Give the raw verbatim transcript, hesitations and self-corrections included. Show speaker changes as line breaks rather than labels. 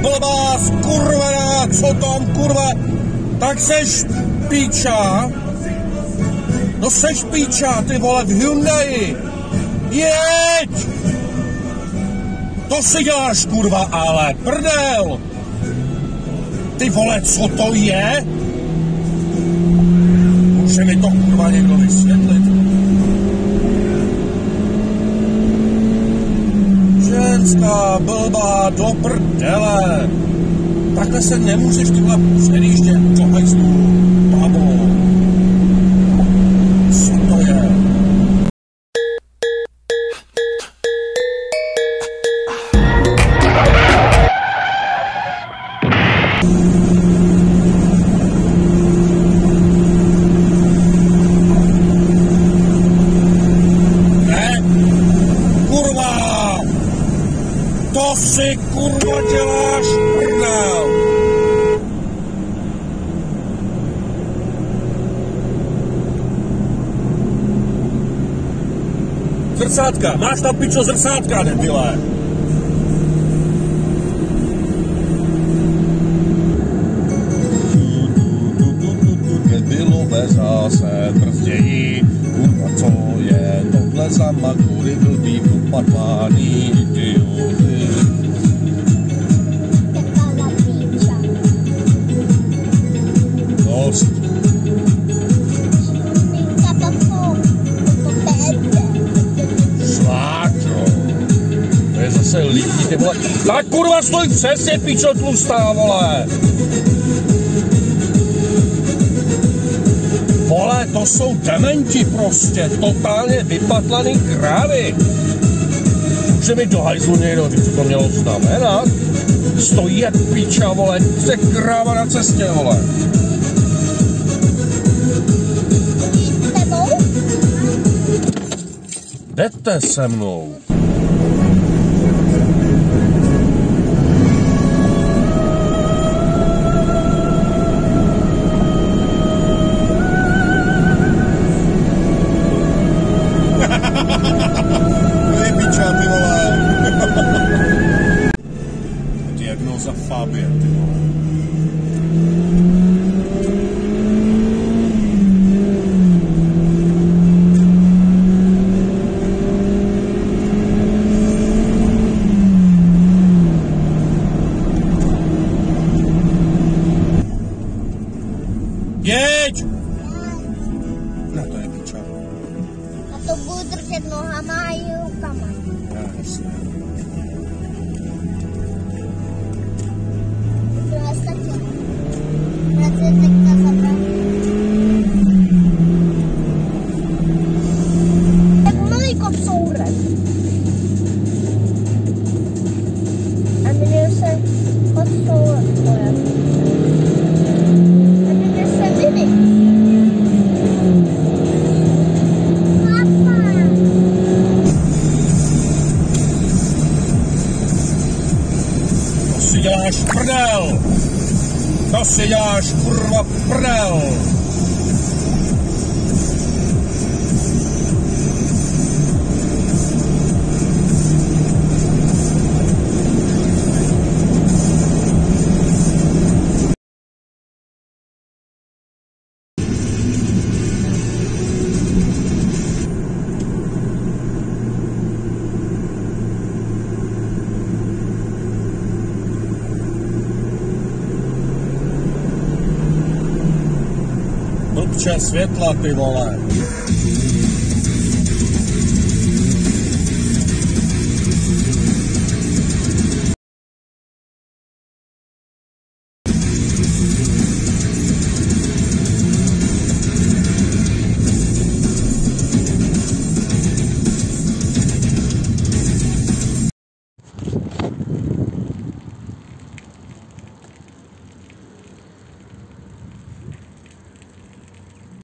blbá skurvená, co tam kurva, tak seš píča, no seš píča, ty vole, v Hyundai, jeď, to si děláš kurva, ale prdel, ty vole, co to je? Může mi to kurva někdo vysvětlit? Ženská, blbá, do prdele. Takhle se nemůžeš tyhle předjíždět do hajzlu, babo. Co to je? To si kurva děláš prdel. Zrcátka, máš tam pičo zrcátka, debile. Debilové zase brzdějí, kurva co je tohle za makury blbý popadlání idioty. Dost. Sláčo. To je zase lidí, ty vole. Tak kurva stoj přesně, pičo tlustá, vole. Vole, to jsou dementi prostě, totálně vypatlaný krávy. Může mi do hajzlu někdo říct, co to mělo znamenat? Stojí jak píča, vole, se kráva na cestě, vole. Jdete se mnou. Diagnóza Fabie, ty vole. Jeď! No to je piča.
A to budu držet nohama a i rukama.
Jasně. To si děláš prdel! To si děláš kurva prdel! Blbče světla, ty vole.